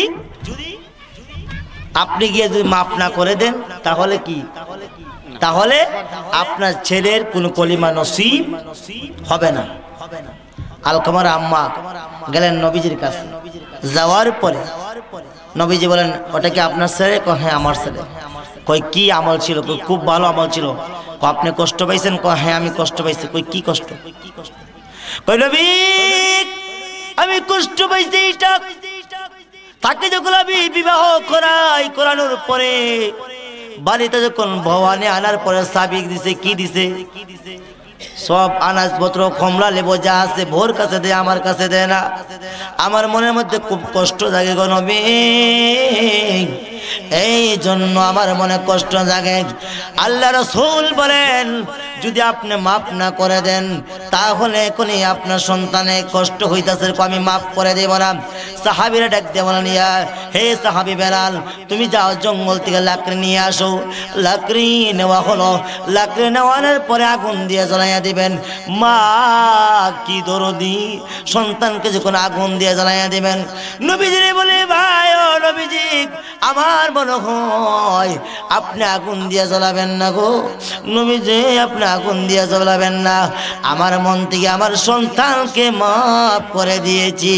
আপনি গিয়ে যদি মাফ না করে দেন, তাহলে কি? তাহলে আপনার ছেলের কোনো কলিমা নসিব হবে না। আলকামার আম্মা গেলেন নবীজির কাছে, যাওয়ার পরে নবীজি বলেন, ওটা কি আপনার ছেলে? হ্যাঁ আমার ছেলে। কই কি আমল ছিল? খুব ভালো আমল ছিল। আপনি কষ্ট পাইছেন? হ্যাঁ আমি কষ্ট পাইছি। কই কি কষ্ট? কই নবী আমি কষ্ট পাইছি এইটা, তাকে যখন আমি বিবাহ করানোর পরে বাড়িতে যখন ভবানে আনার পরে সাবিক দিছে, কি দিছে? সব আনাজপত্র, কমলা লেবু যা আছে ভোর কাছে দেয়, আমার কাছে দেয় না। আমার মনের মধ্যে খুব কষ্ট জাগে গো নবী, এই জন্য আমার মনে কষ্ট জাগে। আল্লাহ রাসূল বলেন, যদি আপনি মাফ না করে দেন, তাহলে এখনই আপনার সন্তানে কষ্ট হইতাছে, আমি মাফ করে দেব না। সাহাবীরা ডাক দিয়ে বলেন, ইয়া হে সাহাবী বেলাল, তুমি যাও জঙ্গল থেকে লাকড়ি নিয়ে আসো। লাকড়ি নেওয়া হলো, লাকড়ি নেওয়ানোর পরে আগুন দিয়ে জ্বালাইয়া দিবেন। মা কি দরদি, সন্তানকে যখন আগুন দিয়ে জ্বালাইয়া দিবেন। নবীজি বলে, ভাই ও নবীজি, আমার মনে হয় আপনি আগুন দিয়ে জ্বালাবেন না গো নবীজি, আপনি আগুন দিয়ে জ্বালাবেন না। আমার মন থেকে আমার সন্তানকে মাফ করে দিয়েছি।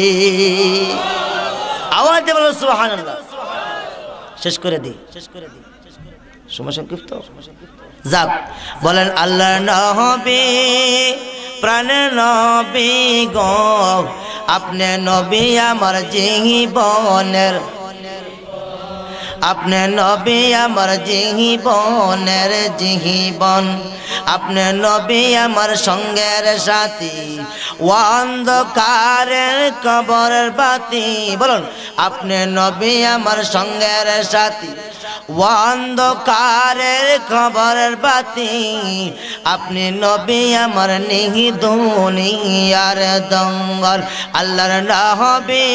আওয়াজ দিয়ে বলো সুবহানাল্লাহ। শেষ করে দিই, সময় সংক্ষিপ্ত। যাক, বলেন আল্লাহর নবী, প্রাণের নবী গো, আপনি নবী আমার জীবনের, আপনি নবী আমার জীবনের জীবন, আপনি নবী আমার সঙ্গের সাথী, অন্ধকারের কবরের বাতি। বলুন, আপনি নবী আমার সঙ্গের সাথী, অন্ধকারের কবরের বাতি, আপনি নবী আমার নিহি দুনিয়ার দঙ্গল। আল্লাহর নবী,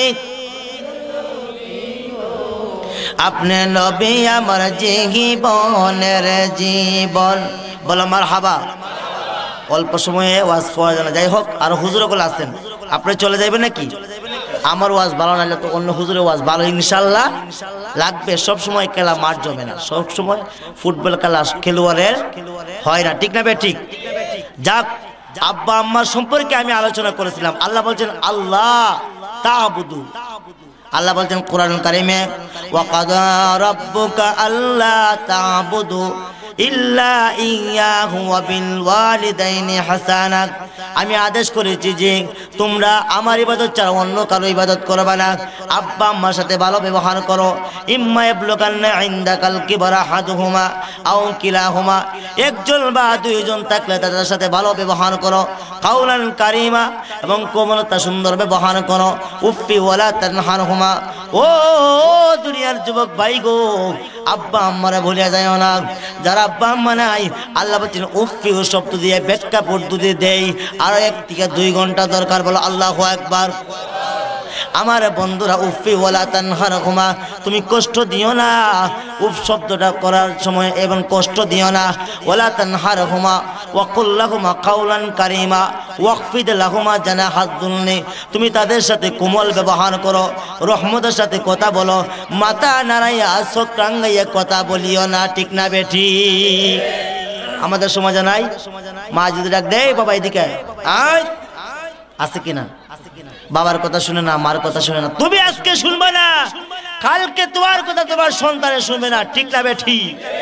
আপনি নবী আমার জীবনের জীবন। বলো মারহাবা। অল্প সময়ে ওয়াজ করা যায় না, যাই হোক, আর হুজুরগুলো আছেন, আপনি চলে যাবেন নাকি? আমার ওয়াজ ভালো নাহলে তো অন্য হুজুরের ওয়াজ ভালো ইনশাআল্লাহ লাগবে। সব সময় খেলা মাঠ জমে না, সব সময় ফুটবল খেলা খেলোয়াড়ের হয় না, ঠিক না বে ঠিক? যাক, আব্বা আম্মার সম্পর্কে আমি আলোচনা করেছিলাম। আল্লাহ বলছেন আল্লাহ তা'বুদু, আল্লাহ বলছেন কোরআনুল কারীমে ওয়া কাদা রাব্বুকা আল্লা তা'বুদু ইল্লা ইয়াহু ওয়া বিল ওয়ালিদাইনি হাসানা। আমি আদেশ করেছি যে তোমরা আমার ইবাদত ছাড়া অন্য কারো ইবাদত করবে না। আব্বা আম্মার সাথে ভালো ব্যবহার করো। ইম্মা ইয়াবলুগান্না ইনদাকাল কিবারা আহাদুহুমা আও কিলাহুমা, একজন বা দুইজন থাকলে তাদের সাথে ভালো ব্যবহার করো। কাউলান কারীমা, এবং কোমলতা সুন্দর ব্যবহার করো। উফি ওয়ালা তানহারহুমা, ও দুনিয়ার যুবক ভাই গো, আব্বা আম্মারা ভুলে যাও না। যারা আব্বা আম্মা নাই, আল্লাহ বলছেন উফি ও শব্দ দিয়ে ব্যাখ্যা পদ্ধতি দেই, আরো 1 থেকে 2 ঘন্টা দরকার, বলো আল্লাহু আকবার। আমার বন্ধুরা, উফি ওয়ালা তানহারহুমা, তুমি কষ্ট দিও না। উফ শব্দটা করার সময় এবং কষ্ট দিও না। ওয়ালা তানহারহুমা ওয়া কুল লাহুমা কাওলান কারীমা ওয়াখফিদ লাহুমা জানাহাদ যুল্লি, তুমি তাদের সাথে কোমল ব্যবহার করো, রহমতের সাথে কথা বলো, মাথা নাড়াইয়া চোখ রাঙাইয়া কথা বলিও না, ঠিক না বেঠি? আমাদের সমাজে নাই? মা যদি ডাক দেয় বাবা এদিকে আয়, আছে কিনা? বাবার কথা শুনে না, মার কথা শুনে না। তুমি আজকে শুনবে না, কালকে তোমার কথা তোমার সন্তানে শুনবে না, ঠিক না বেঠি?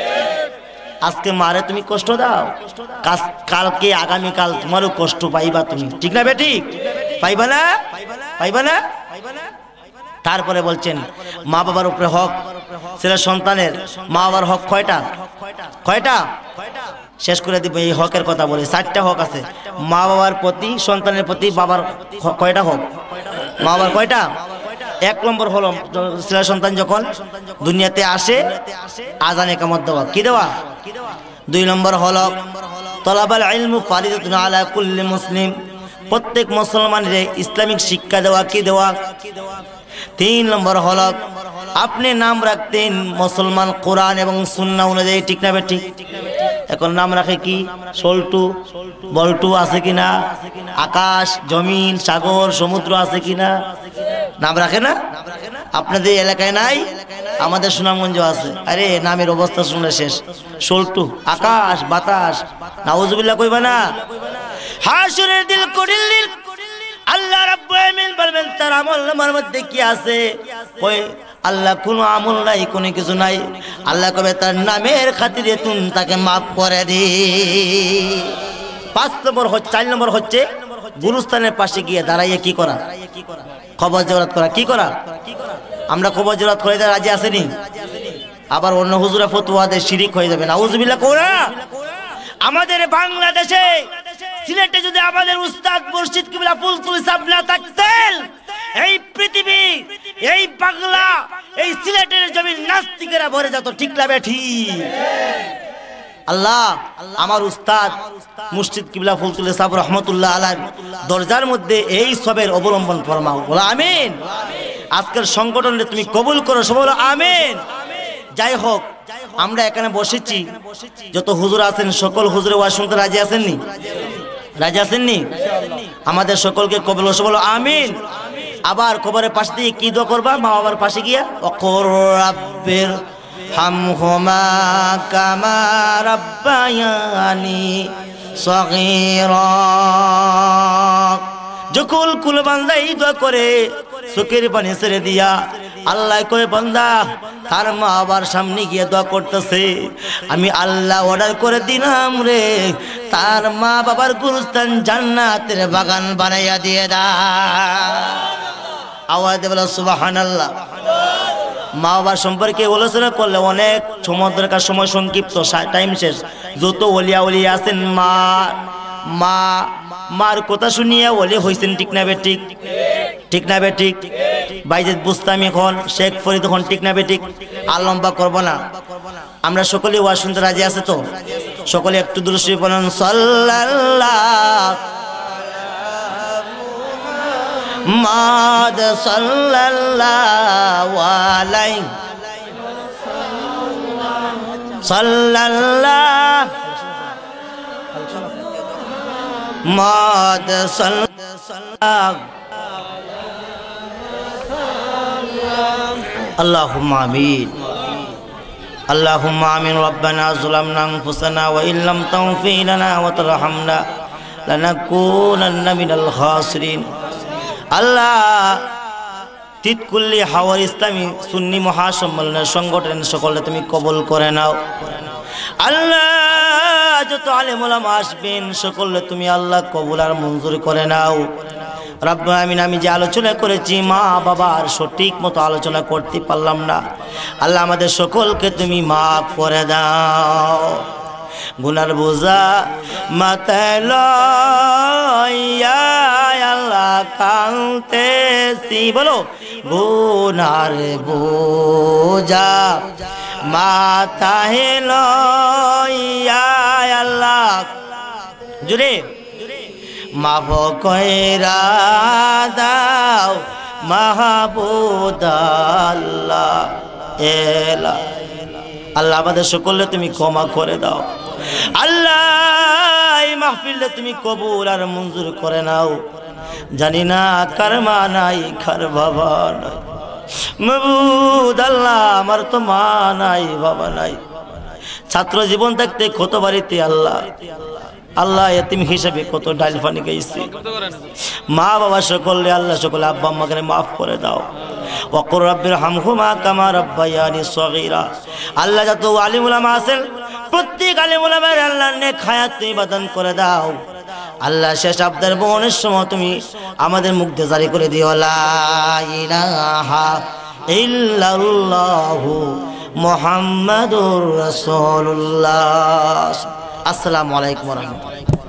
আজকে মারে তুমি কষ্ট দাও, কালকে আগামীকাল তোমারও কষ্ট পাইবা তুমি, ঠিক না বেঠি? পাইবা না? পাইবা না? তারপরে বলছেন মা বাবার উপরে হক, ছেলে সন্তানের মা বাবার হক কয়টা? কয়টা? শেষ করে দিব এই হকের কথা বলি। 4টা হক আছে মা বাবার প্রতি, সন্তানের প্রতি। বাবার কয়টা হক? মা বাবার কয়টা? 1 নম্বর হলো ছেলে সন্তান যখন দুনিয়াতে আসে আযান ইকামত দেওয়া, কি দেওয়া? 2 নম্বর হলো তলাবাল ইলমু ফারিদাতুন আলা কুল্লি মুসলিম, প্রত্যেক মুসলমানের ইসলামিক শিক্ষা দেওয়া, কি দেওয়া? 3 নম্বর হলো আপনি নাম রাখতেন মুসলমান কোরআন এবং সুন্নাহ অনুযায়ী, ঠিক না বেঠি? এখন নাম রাখে কি? সল্টু বল্টু আছে কিনা? আকাশ জমিন সাগর সমুদ্র আছে কিনা? নাম রাখে না? আপনাদের এলাকায় নাই? আমাদের সুনামগঞ্জ আছে। আরে নামের অবস্থা শুনলে শেষ। সল্টু, আকাশ, বাতাস, নাউজুবিল্লাহ কইবা না? হাসুরের দিল করিল দিল, আল্লাহ রাব্বুল আলামিন বলবেন তার আমলনামার মধ্যে কি আছে? কই আল্লাহ কোনো আমল নাই, কোনো কিছু নাই। আল্লাহ কবে তার নামের খাতিরে তুই তাকে মাফ করে দি। 5 নম্বর হচ্ছে, 4 নম্বর হচ্ছে গুরুস্থানের পাশে গিয়ে দাঁড়াইয়ে কি করা? কবর জিয়ারত করা। কি করা? আমরা কবর জিয়ারত করে রাজি আসেনি? আবার অন্য হুজুরা ফতোয়া দেয় শিরিক হয়ে যাবে, নাউজুবিল্লাহ কোরা। আমাদের বাংলাদেশে সিলেটে যদি আমাদের উস্তাদ মুর্শিদ কিবলা ফুলতুল সাহেব না থাকতেন, এই পৃথিবী, এই বাংলা, এই সিলেটের জমি নাস্তিকেরা ভরে যেত, ঠিক না বেঠি? আল্লাহ আমার উস্তাদ মুর্শিদ কিবলা ফুলতুল সাহেব রহমতুল্লাহ আলাইহি দরজার মধ্যে এই সবের অবলম্বন ফরমাও, বলো আমিন। আজকের সংগঠনে তুমি কবুল করো, সব বলো আমিন। যাই হোক, আমরা এখানে বসেছি, যত হুজুর আছেন সকল হুজুরের ওয়াজ শুনতে রাজি আছেননি? রাজি আছেননি? আমাদের সকলকে কবুল করো, বলো আমিন। আবার কবরের পাশে দিয়ে কি দোয়া করবা? মা বাবার পাশে গিয়া ওয়াকুর রাব্বির হামহুমা কামা রাব্বায়ানি সগীরা। যখন কুল বান্দা এই দোয়া করে চোখের পানি ছেড়ে দিয়া, আল্লাহ কয় বান্দা তার মা বাবার সামনে গিয়ে দোয়া করতেছে, আমি আল্লাহ অর্ডার করে দিলাম রে, তার মা বাবার গুরুস্থান জান্নাতের বাগান বানাইয়া দিয়ে দা। আওয়াজ দিয়ে বলো সুবহানাল্লাহ। মা বাবার সম্পর্কে আলোচনা করলে অনেক সময় দরকার, সময় সংক্ষিপ্ত, টাইম শেষ। যত ওলিয়া ওলিয়া আছেন মার কথা শুনিয়া ওলি হয়েছেন, ঠিক না বেঠিক? ঠিক না বেঠিক? বাইজিদ বুস্তামি খন, শেখ ফরিদ খন, ঠিক না বেঠিক? আর লম্বা করবো না, আমরা সকলে ওয়াজ শুনতে রাজি আছে তো? সকলে একটু দুরূদ পড়ুন, সাল্লাল্লাহু মাদ সাল্লাল্লাহু আলাইহি সাল্লাল্লাহু মাদ সাল্লাল্লাহু اللهم آمين اللهم آمين ربنا ظلمنا أنفسنا وإن لم تغفر لنا وترحمنا لنكونن من الخاسرين আল্লাহ তিতকুল্লি হাওয়ার ইসলামী সুন্নি মহাসম্মেলনের সংগঠন সকলে তুমি কবুল করে নাও আল্লাহ যত আলেম ওলামা আসবেন সকলে তুমি আল্লাহ কবুল আর মঞ্জুর করে নাও রব্বুল আমিন আমি যে আলোচনা করেছি মা বাবার সঠিক মতো আলোচনা করতে পারলাম না আল্লাহ আমাদের সকলকে তুমি মাফ করে দাও গুনার বোঝা মাথায় লইয়া আল্লাহ কাঁদতেছি বলো গুনার বোঝা মাথায় লইয়া আল্লাহ জুড়ে মাফ কইরা দাও মাহবুব আল্লাহ এলা আল্লাহ আমাদের সকলে তুমি ক্ষমা করে দাও আল্লাহ এই মাহফিলে তুমি কবুল আর মঞ্জুর করে নাও জানি না কার মা নাই কার বাবা নাই মাবুদ আল্লাহ আমার তো মা নাই বাবা নাই ছাত্র জীবন থাকতে কত বাড়িতে আল্লাহ আল্লাহ এতিম হিসেবে কত ডাইল পানি খাইছি মা বাবা সকলে আল্লাহ সকলে আব্বা আম্মাকে মাফ করে দাও ওয়াকুর রাব্বির হামহুমা কামা রাব্বায়ানি সগীরা আল্লাহ যত আলিম উলামা আছেন প্রত্যেক আলিম উলামার আল্লাহ নেক হায়াত তুমি প্রদান করে দাও আল্লাহ শেষ আবদার বনের সময় তুমি আমাদের মুখ দিয়ে জারি করে দিও লা ইলাহা ইল্লাল্লাহু মুহাম্মাদুর রাসূলুল্লাহ আসসালামু আলাইকুম ওয়া রাহমাতুল্লাহ